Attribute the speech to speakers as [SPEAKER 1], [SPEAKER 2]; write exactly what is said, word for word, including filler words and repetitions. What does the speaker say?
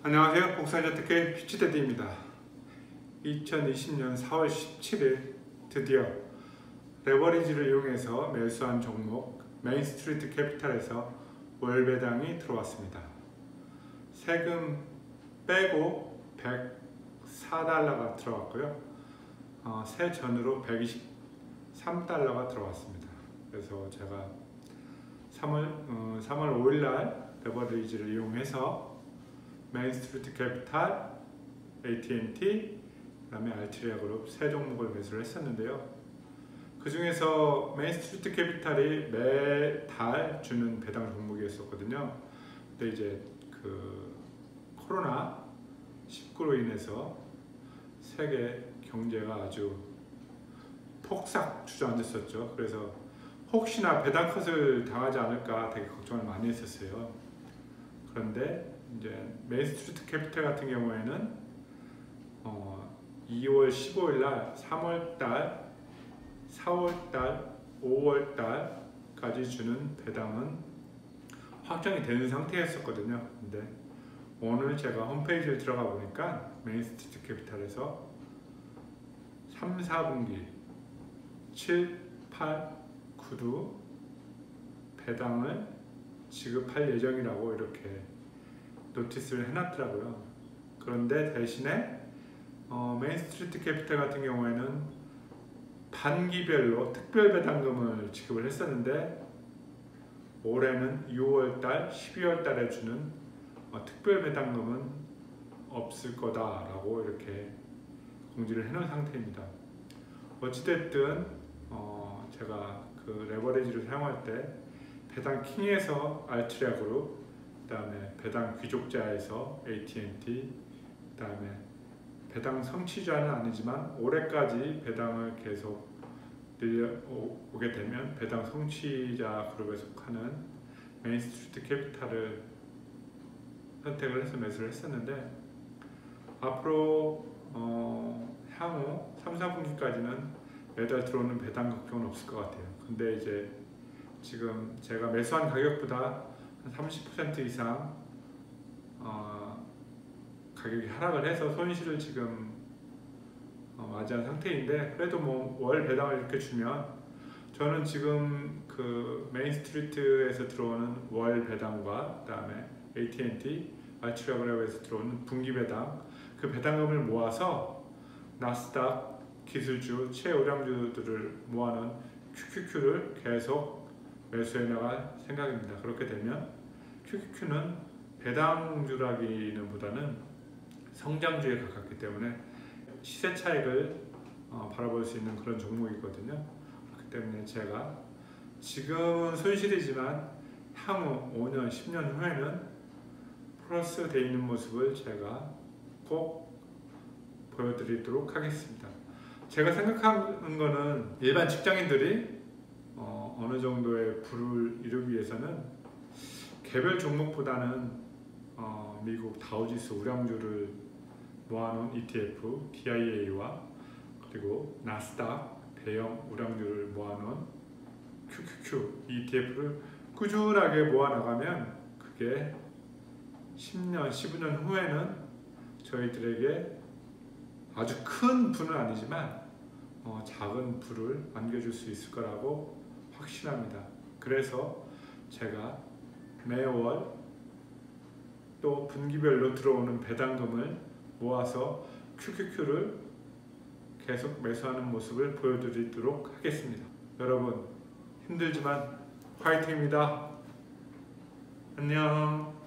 [SPEAKER 1] 안녕하세요. 복사자특회 피치데드입니다. 이천이십년 사월 십칠일 드디어 레버리지를 이용해서 매수한 종목 메인스트리트 캐피탈에서 월 배당이 들어왔습니다. 세금 빼고 백사 달러가 들어왔고요. 어, 세전으로 백이십삼 달러가 들어왔습니다. 그래서 제가 삼월, 어, 삼월 오일날 레버리지를 이용해서 메인스트리트 캐피탈, 에이티앤티, 그 다음에 알트리아 그룹 세 종목을 매수를 했었는데요. 그 중에서 메인스트리트 캐피탈이 매달 주는 배당 종목이었었거든요. 근데 이제 그 코로나 십구로 인해서 세계 경제가 아주 폭삭 주저앉았었죠. 그래서 혹시나 배당 컷을 당하지 않을까 되게 걱정을 많이 했었어요. 그런데 이제 메인스트리트 캐피탈 같은 경우에는 어, 이월 십오일날 삼월달, 사월달, 오월달까지 주는 배당은 확정이 되는 상태였었거든요. 근데 오늘 제가 홈페이지를 들어가 보니까 메인스트리트 캐피탈에서 삼, 사분기 칠, 팔, 구도 배당을 지급할 예정이라고 이렇게 노티스를 해놨더라고요. 그런데 대신에 어, 메인스트리트 캐피탈 같은 경우에는 반기별로 특별 배당금을 지급을 했었는데 올해는 유월달, 십이월달에 주는 어, 특별 배당금은 없을 거다라고 이렇게 공지를 해놓은 상태입니다. 어찌됐든 어, 제가 그 레버리지를 사용할 때 배당 킹에서 알트리아 그룹, 그 다음에 배당 귀족자에서 에이티앤티, 그 다음에 배당 성취자는 아니지만 올해까지 배당을 계속 늘려오게 되면 배당 성취자 그룹에 속하는 메인스트리트 캐피탈을 선택을 해서 매수를 했었는데 앞으로 어, 향후 삼, 사분기까지는 매달 들어오는 배당 걱정은 없을 것 같아요. 근데 이제 지금 제가 매수한 가격보다 한 삼십 퍼센트 이상 어, 가격이 하락을 해서 손실을 지금 어, 맞이한 상태인데 그래도 뭐 월 배당을 이렇게 주면 저는 지금 그 메인스트리트에서 들어오는 월 배당과 그 다음에 에이티앤티, 알트리아 그룹에서 들어오는 분기 배당 그 배당금을 모아서 나스닥 기술주 최우량주들을 모아놓은 큐큐큐를 계속 매수해 나갈 생각입니다. 그렇게 되면 큐큐큐는 배당주라기는 보다는 성장주에 가깝기 때문에 시세 차익을 어, 바라볼 수 있는 그런 종목이거든요. 그렇기 때문에 제가 지금은 손실이지만 향후 오 년, 십 년 후에는 플러스 되어 있는 모습을 제가 꼭 보여드리도록 하겠습니다. 제가 생각하는 거는 일반 직장인들이 어, 어느 정도의 부를 이루기 위해서는 개별 종목보다는 어, 미국 다우지수 우량주를 모아놓은 이티에프, 디아이에이와 그리고 나스닥 대형 우량주를 모아놓은 큐큐큐 이티에프를 꾸준하게 모아나가면 그게 십 년, 십오 년 후에는 저희들에게 아주 큰 부는 아니지만 어, 작은 부를 안겨줄 수 있을 거라고 확신합니다. 그래서 제가 매월 또 분기별로 들어오는 배당금을 모아서 큐큐큐를 계속 매수하는 모습을 보여드리도록 하겠습니다. 여러분 힘들지만 화이팅입니다. 안녕.